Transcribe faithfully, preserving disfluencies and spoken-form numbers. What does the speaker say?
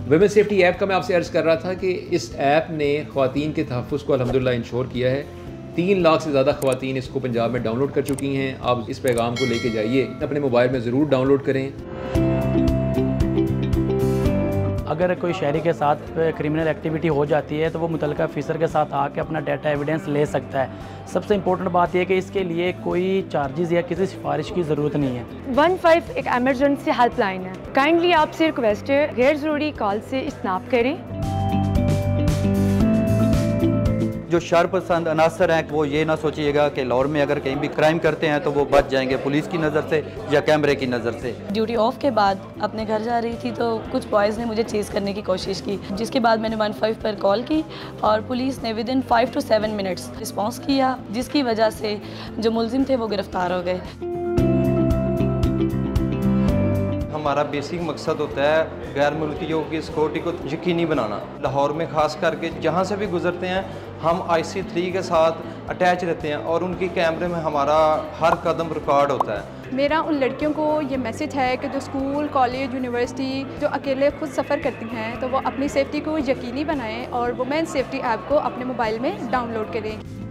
Women safety app का मैं आपसे अर्ज़ कर रहा था कि इस ऐप ने ख़वातीन के तहफ़्फ़ुज़ को अल्हम्दुलिल्लाह इंश्योर किया है। तीन लाख से ज़्यादा ख़वातीन इसको पंजाब में डाउनलोड कर चुकी हैं। आप इस पैगाम को लेके जाइए, अपने मोबाइल में ज़रूर डाउनलोड करें। अगर कोई शहरी के साथ क्रिमिनल एक्टिविटी हो जाती है तो वो मुतल्लिका ऑफिसर के साथ आके अपना डाटा एविडेंस ले सकता है। सबसे इम्पोर्टेंट बात यह है कि इसके लिए कोई चार्जेस या किसी सिफारिश की ज़रूरत नहीं है। वन फाइव एक एमरजेंसी हेल्पलाइन है। काइंडली आपसे रिक्वेस्ट है, गैर ज़रूरी कॉल से इस्तेमाल करें। जो शर पसंद अनासर हैं वो ये ना सोचिएगा कि लाहौर में अगर कहीं भी क्राइम करते हैं तो वो बच जाएंगे पुलिस की नज़र से या कैमरे की नज़र से। ड्यूटी ऑफ के बाद अपने घर जा रही थी तो कुछ बॉयज़ ने मुझे चेज़ करने की कोशिश की, जिसके बाद मैंने वन फाइव पर कॉल की और पुलिस ने within five to seven minutes response किया, जिसकी वजह से जो मुलजिम थे वो गिरफ्तार हो गए। हमारा बेसिक मकसद होता है गैर मुल्कियों की सिक्योरिटी को यकीनी बनाना। लाहौर में ख़ास करके जहाँ से भी गुजरते हैं हम आई सी थ्री के साथ अटैच रहते हैं और उनके कैमरे में हमारा हर कदम रिकॉर्ड होता है। मेरा उन लड़कियों को ये मैसेज है कि जो स्कूल, कॉलेज, यूनिवर्सिटी जो अकेले खुद सफ़र करती हैं तो वो अपनी सेफ्टी को यकीनी बनाएं और वुमेन सेफ्टी ऐप को अपने मोबाइल में डाउनलोड करें।